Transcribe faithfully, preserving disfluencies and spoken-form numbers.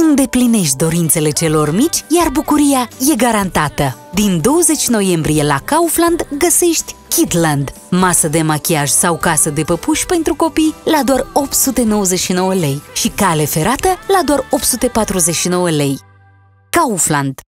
Îndeplinești dorințele celor mici, iar bucuria e garantată. Din douăzeci noiembrie la Kaufland găsești Kidland, masă de machiaj sau casă de păpuși pentru copii la doar opt sute nouăzeci și nouă lei și cale ferată la doar opt sute patruzeci și nouă lei. Kaufland.